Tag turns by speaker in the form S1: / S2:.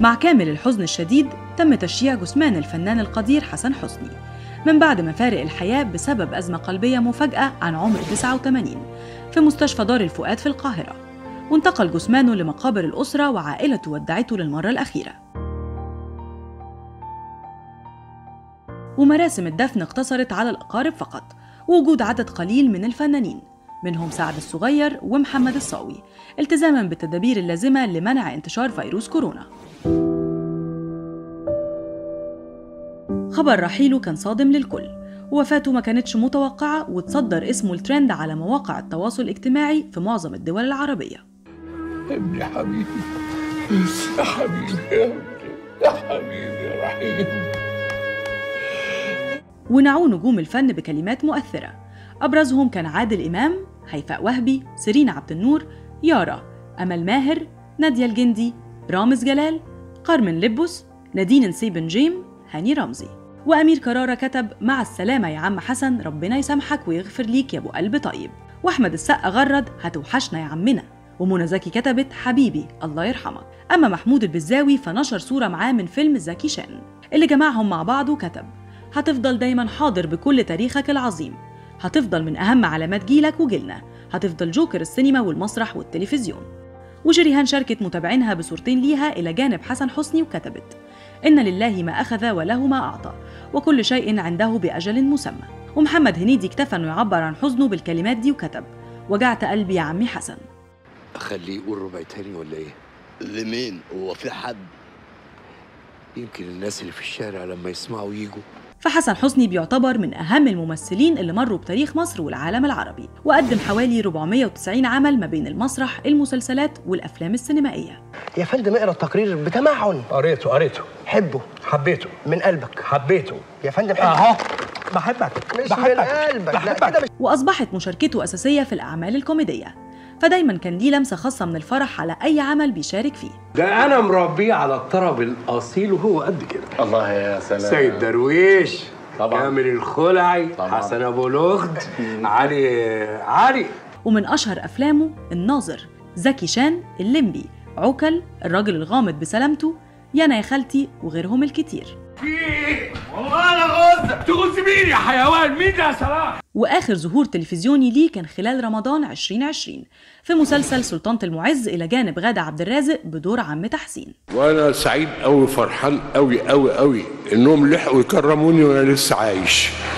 S1: مع كامل الحزن الشديد تم تشييع جثمان الفنان القدير حسن حسني من بعد ما فارق الحياة بسبب أزمة قلبية مفاجئة عن عمر 89 في مستشفى دار الفؤاد في القاهرة، وانتقل جثمانه لمقابر الأسرة وعائلته ودعته للمرة الأخيرة. ومراسم الدفن اقتصرت على الأقارب فقط، ووجود عدد قليل من الفنانين منهم سعد الصغير ومحمد الصاوي، التزاماً بالتدابير اللازمة لمنع انتشار فيروس كورونا. خبر رحيله كان صادم للكل، ووفاته ما كانتش متوقعة، وتصدر اسمه الترند على مواقع التواصل الاجتماعي في معظم الدول العربية.
S2: ابني حبيبي يا حبيبي يا ابني يا حبيبي يا رحيم.
S1: ونعوا نجوم الفن بكلمات مؤثرة، أبرزهم كان عادل إمام، هيفاء وهبي، سيرين عبد النور، يارا، أمل ماهر، نادية الجندي، رامز جلال، كارمن لبس، نادين نسيب جيم، هاني رمزي. وأمير كرارة كتب مع السلامة يا عم حسن، ربنا يسامحك ويغفر ليك يا أبو قلب طيب. وأحمد السقا غرد هتوحشنا يا عمنا. ومنى زكي كتبت حبيبي الله يرحمك. أما محمود البزاوي فنشر صورة معاه من فيلم زكي شان اللي جمعهم مع بعض، وكتب هتفضل دايما حاضر بكل تاريخك العظيم، هتفضل من أهم علامات جيلك وجيلنا، هتفضل جوكر السينما والمسرح والتلفزيون. وشريهان شاركت متابعينها بصورتين ليها إلى جانب حسن حسني، وكتبت إن لله ما أخذ وله ما أعطى وكل شيء عنده بأجل مسمى. ومحمد هنيدي اكتفى إنه يعبر عن حزنه بالكلمات دي، وكتب وجعت قلبي يا عمي حسن.
S3: أخليه يقول ربع تاني ولا إيه؟
S4: لمين؟ هو في حد؟
S3: يمكن الناس اللي في الشارع لما يسمعوا يجوا.
S1: فحسن حسني بيعتبر من أهم الممثلين اللي مروا بتاريخ مصر والعالم العربي، وقدم حوالي 490 عمل ما بين المسرح، المسلسلات والأفلام السينمائية.
S5: يا فندم اقرا التقرير بتمعن.
S6: قريته
S5: حبه.
S6: حبيته
S5: من قلبك.
S6: حبيته
S5: يا فندم حبه.
S6: اهو بحبك
S5: مش من قلبك. لا كده مش.
S1: وأصبحت مشاركته أساسية في الأعمال الكوميدية، فدايما كان ليه لمسة خاصة من الفرح على أي عمل بيشارك فيه.
S6: ده أنا مربيه على الطرب الأصيل وهو قد كده.
S2: الله يا سلام.
S6: سيد درويش
S2: طبعا،
S6: كامل الخلعي
S2: طبعا،
S6: حسن أبو لغد علي.
S1: ومن أشهر أفلامه الناظر، زكي شان، الليمبي، عوكل، الراجل الغامض بسلامته، يانا يا خالتي، وغيرهم الكتير.
S2: والله انا غزك تغز مين يا حيوان؟ مين ده يا صلاح؟
S1: وآخر ظهور تلفزيوني ليه كان خلال رمضان 2020 في مسلسل سلطانة المعز إلى جانب غادة عبد الرازق بدور عم تحسين.
S2: وانا سعيد قوي، فرحان قوي قوي قوي انهم لحقوا يكرموني وانا لسه عايش.